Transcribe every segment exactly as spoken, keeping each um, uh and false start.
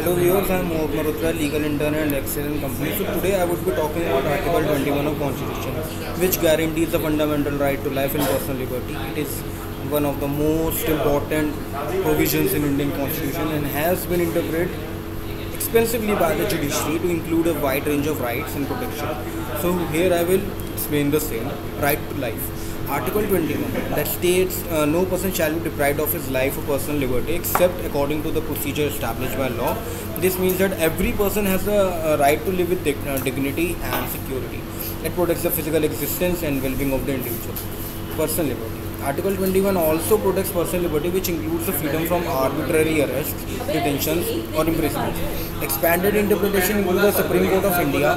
Hello viewers, I am Mohit Malhotra, legal intern and excellent company. So today I would be talking about Article twenty-one of Constitution, which guarantees the fundamental right to life and personal liberty. It is one of the most important provisions in Indian Constitution and has been interpreted extensively by the judiciary to include a wide range of rights and protection. So here I will explain the same. Right to life. Article twenty-one that states uh, no person shall be deprived of his life or personal liberty except according to the procedure established by law. This means that every person has a, a right to live with dig- uh, dignity and security. It protects the physical existence and well-being of the individual. Personal liberty. Article twenty-one also protects personal liberty, which includes the freedom from arbitrary arrests, detentions, or imprisonment. Expanded interpretation includes the Supreme Court of India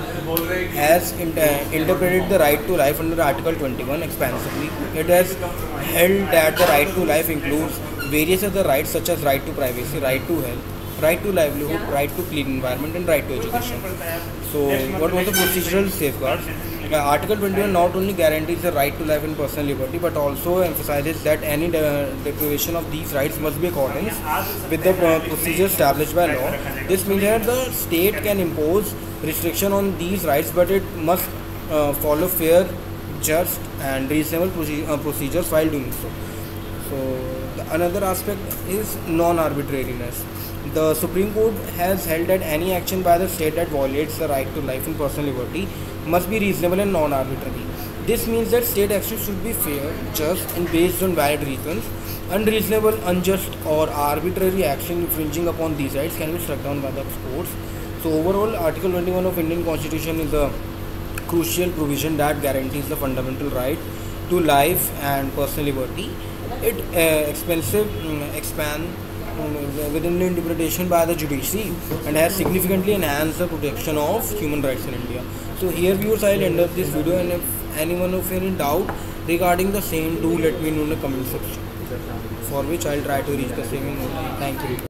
has inter- interpreted the right to life under Article twenty-one expansively. It has held that the right to life includes various other rights such as right to privacy, right to health, right to livelihood, right to clean environment, and right to education. So, what was the procedural safeguards? Uh, Article twenty-one not only guarantees the right to life and personal liberty, but also emphasizes that any de- deprivation of these rights must be accordance with the uh, procedure established by law. This means that the state can impose restriction on these rights, but it must uh, follow fair, just, and reasonable proce- uh, procedures while doing so. So, the another aspect is non-arbitrariness. The Supreme Court has held that any action by the state that violates the right to life and personal liberty must be reasonable and non-arbitrary. This means that state action should be fair, just, and based on valid reasons. Unreasonable, unjust, or arbitrary action infringing upon these rights can be struck down by the courts. So overall, Article twenty-one of Indian Constitution is a crucial provision that guarantees the fundamental right to life and personal liberty. It uh, expensive um, expand um, within the interpretation by the judiciary and has significantly enhanced the protection of human rights in India. So here viewers, I'll end up this video, and if anyone of you in doubt regarding the same, do let me know in the comment section, for which I'll try to reach the same in. Thank you.